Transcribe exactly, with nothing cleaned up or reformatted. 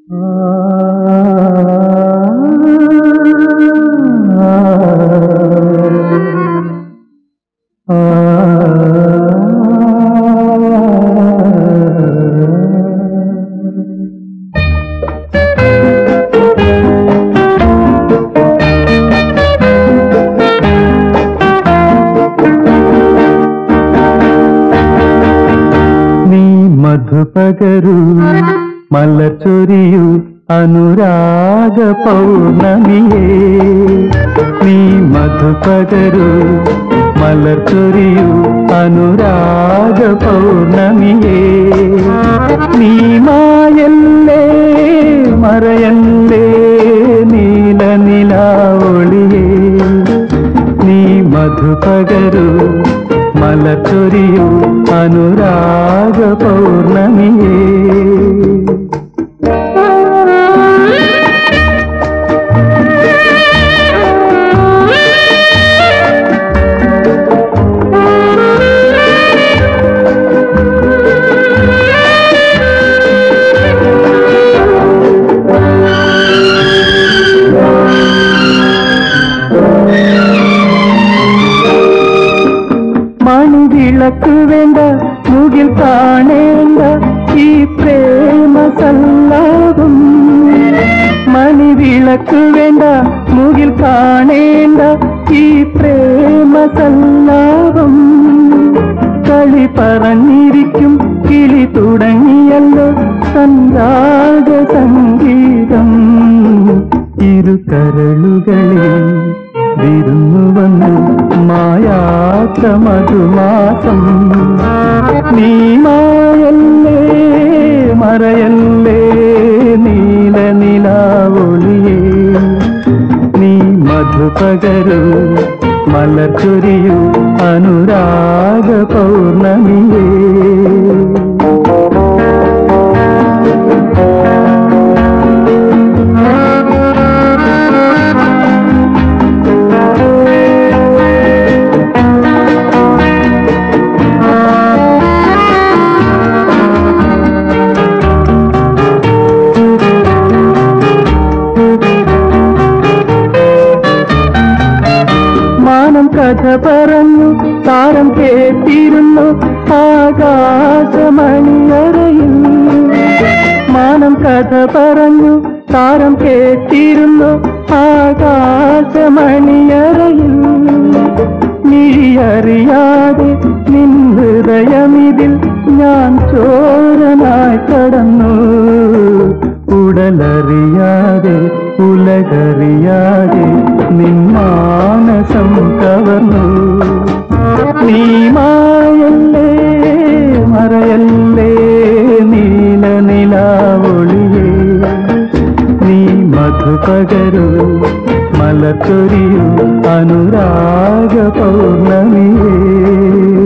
മധുപകരു മലച്ചൊരിയു അനുരാഗ പൗർണമിയേ നീ മധുപകരു മലച്ചൊരിയു അനുരാഗ പൗർണമിയേ നീ മായല്ലേ മറയല്ലേ നീല നിലാവൊളിയേ നീ മധുപകരു മലച്ചൊരിയു അനുരാഗ പൗർണമിയേ മണിവിളക്ക് വേണ്ട മുകിൽ കാണേണ്ട ഈ പ്രേമ സല്ലാപം മണിവിളക്ക് വേണ്ട മുകിൽ കാണേണ്ട ഈ പ്രേമ സല്ലാപം കളി പറഞ്ഞിരിക്കും കിളി തുടങ്ങിയല്ലോ സംരാഗ സംഗീതം ഇരു കരളുകളിൽ വിരുന്നു വന്നു മായാത്ത മധുമാസം നീ മായല്ലേ മറയല്ലേ നീല നിലാവൊളിയേ നീ മധുപകരു മലച്ചൊരിയു അനുരാഗ പൗർണമിയേ കഥ പറഞ്ഞു താരം കേട്ടിരുന്നു ആകാശമണിയറയിൽ മാനം കഥ പറഞ്ഞു താരം കേട്ടിരുന്നു ആകാശമണിയറയിൽ മിഴിയറിയാതെ നിൻ ഹൃദയമിതിൽ ഞാൻ ചോരനായി കടന്നു ഉടലറിയാതെ ഉലകറിയാതെ നിൻ മാനസം കവർന്നു നീ മായല്ലേ മറയല്ലേ നീല നിലാവൊളിയേ നീ മധുപകരു മലച്ചൊരിയു അനുരാഗ പൗർണമിയേ